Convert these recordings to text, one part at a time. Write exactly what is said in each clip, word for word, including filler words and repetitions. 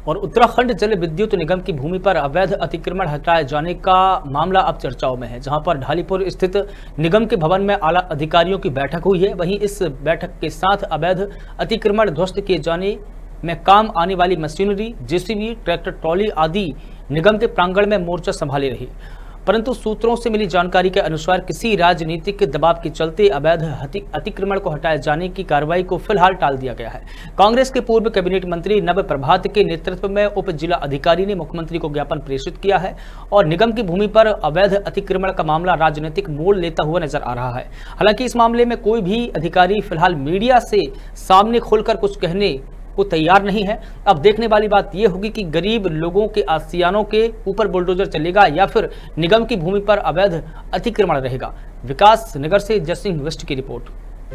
और उत्तराखंड जल विद्युत निगम की भूमि पर अवैध अतिक्रमण हटाए जाने का मामला अब चर्चाओं में है। जहां पर ढालीपुर स्थित निगम के भवन में आला अधिकारियों की बैठक हुई है, वहीं इस बैठक के साथ अवैध अतिक्रमण ध्वस्त किए जाने में काम आने वाली मशीनरी, जेसीबी, ट्रैक्टर ट्रॉली आदि निगम के प्रांगण में मोर्चा संभाले रही। परंतु सूत्रों से मिली जानकारी के अनुसार किसी राजनीतिक दबाव के चलते अवैध अतिक्रमण को हटाए जाने की कार्रवाई को फिलहाल टाल दिया गया है। कांग्रेस के पूर्व कैबिनेट मंत्री नव प्रभात के नेतृत्व में उप जिला अधिकारी ने मुख्यमंत्री को ज्ञापन प्रेषित किया है और निगम की भूमि पर अवैध अतिक्रमण का मामला राजनीतिक मोड़ लेता हुआ नजर आ रहा है। हालांकि इस मामले में कोई भी अधिकारी फिलहाल मीडिया से सामने खोलकर कुछ कहने को तैयार नहीं है। अब देखने वाली बात यह होगी कि गरीब लोगों के आसियानों के ऊपर बुलडोजर चलेगा या फिर निगम की भूमि पर अवैध अतिक्रमण रहेगा। विकास नगर से जसिंह वेस्ट की रिपोर्ट।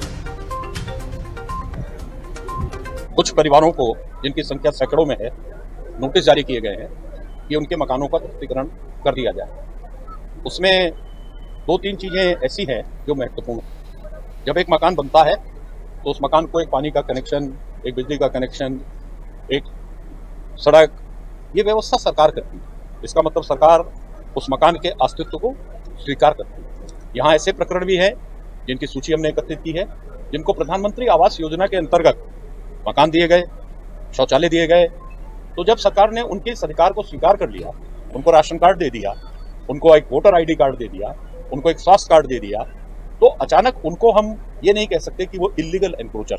कुछ परिवारों को, जिनकी संख्या सैकड़ों में है, नोटिस जारी किए गए हैं कि उनके मकानों पर अतिक्रमण कर दिया जाए। उसमें दो तीन चीजें ऐसी हैं जो महत्वपूर्ण हैं। जब एक मकान बनता है तो उस मकान को एक पानी का कनेक्शन, एक बिजली का कनेक्शन, एक सड़क, ये व्यवस्था सरकार करती है। इसका मतलब सरकार उस मकान के अस्तित्व को स्वीकार करती है। यहाँ ऐसे प्रकरण भी हैं जिनकी सूची हमने एकत्रित की है, जिनको प्रधानमंत्री आवास योजना के अंतर्गत मकान दिए गए, शौचालय दिए गए। तो जब सरकार ने उनके इस अधिकार को स्वीकार कर लिया, उनको राशन कार्ड दे दिया, उनको एक वोटर आई डी कार्ड दे दिया, उनको एक स्वास्थ्य कार्ड दे दिया, तो अचानक उनको हम ये नहीं कह सकते कि वो इलीगल एनक्रोचर